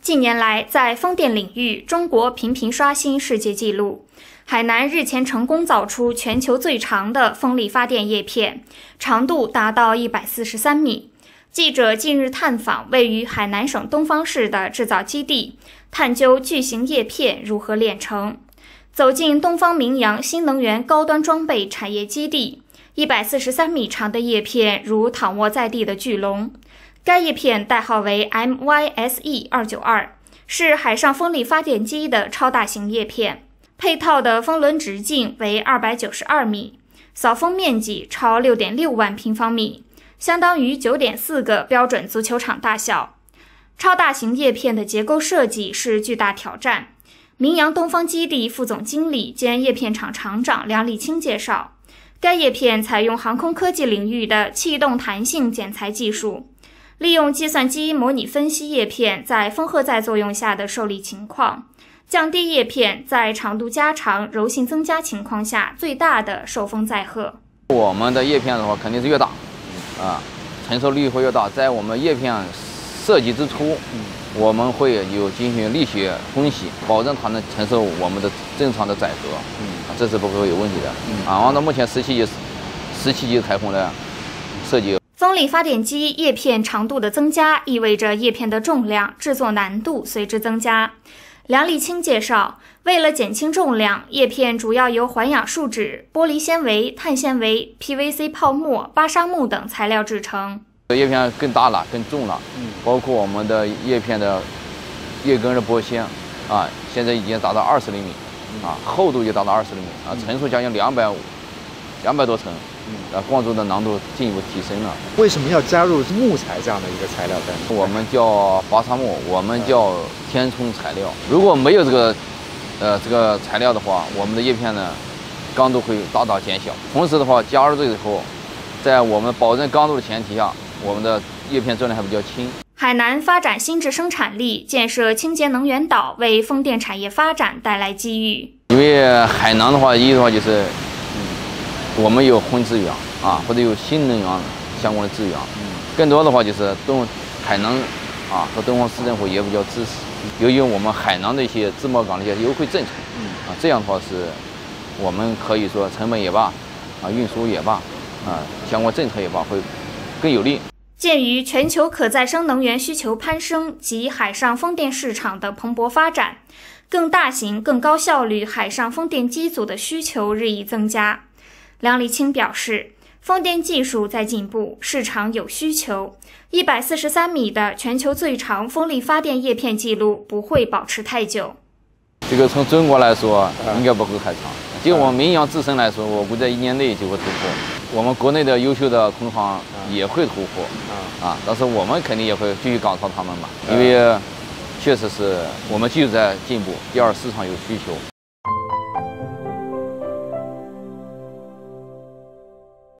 近年来，在风电领域，中国频频刷新世界纪录。海南日前成功造出全球最长的风力发电叶片，长度达到143米。记者近日探访位于海南省东方市的制造基地，探究巨型叶片如何炼成。走进东方明阳新能源高端装备产业基地，143米长的叶片如躺卧在地的巨龙。该叶片代号为 MYSE292， 是海上风力发电机的超大型叶片，配套的风轮直径为292米，扫风面积超6.6万平方米，相当于9.4个标准足球场大小。超大型叶片的结构设计是巨大挑战。明阳东方基地副总经理兼叶片厂厂长梁立清介绍，该叶片采用航空科技领域的气动弹性剪裁技术，利用计算机模拟分析叶片在风荷载作用下的受力情况，降低叶片在长度加长、柔性增加情况下最大的受风载荷。 我们的叶片的话肯定是越大，承受力会越大。在我们叶片设计之初，我们会有进行力学分析，保证它能承受我们的正常的载荷，这是不会有问题的。按照目前17级台风的设计。 风力发电机叶片长度的增加，意味着叶片的重量、制作难度随之增加。梁立清介绍，为了减轻重量，叶片主要由环氧树脂、玻璃纤维、碳纤维、PVC 泡沫、巴沙木等材料制成。 叶片更大了，更重了，包括我们的叶片的叶根的玻纤现在已经达到20厘米，厚度就达到20厘米，层数将近200多层。灌注的难度进一步提升了。 为什么要加入木材这样的一个材料在？ 我们叫巴沙木，我们叫填充材料。如果没有这个材料的话，我们的叶片呢刚度会大大减小。同时的话，加入这以后，在我们保证刚度的前提下，我们的叶片重量还比较轻。 海南发展新质生产力，建设清洁能源岛，为风电产业发展带来机遇。 因为海南的话，一的话就是我们有混资源或者有新能源相关的资源，更多的话就是海南和敦煌市政府也比较支持，由于我们海南的一些自贸港的一些优惠政策，这样的话是我们可以说成本也罢，运输也罢，相关政策也罢，会更有利。 鉴于全球可再生能源需求攀升及海上风电市场的蓬勃发展，更大型、更高效率海上风电机组的需求日益增加。梁立清表示，风电技术在进步，市场有需求，143米的全球最长风力发电叶片记录不会保持太久。 这个从中国来说，应该不会太长。就我们明阳自身来说，我估计在1年内就会突破。我们国内的优秀的同行也会突破，但是我们肯定也会继续赶超他们嘛，因为确实是我们技术在进步，第二市场有需求。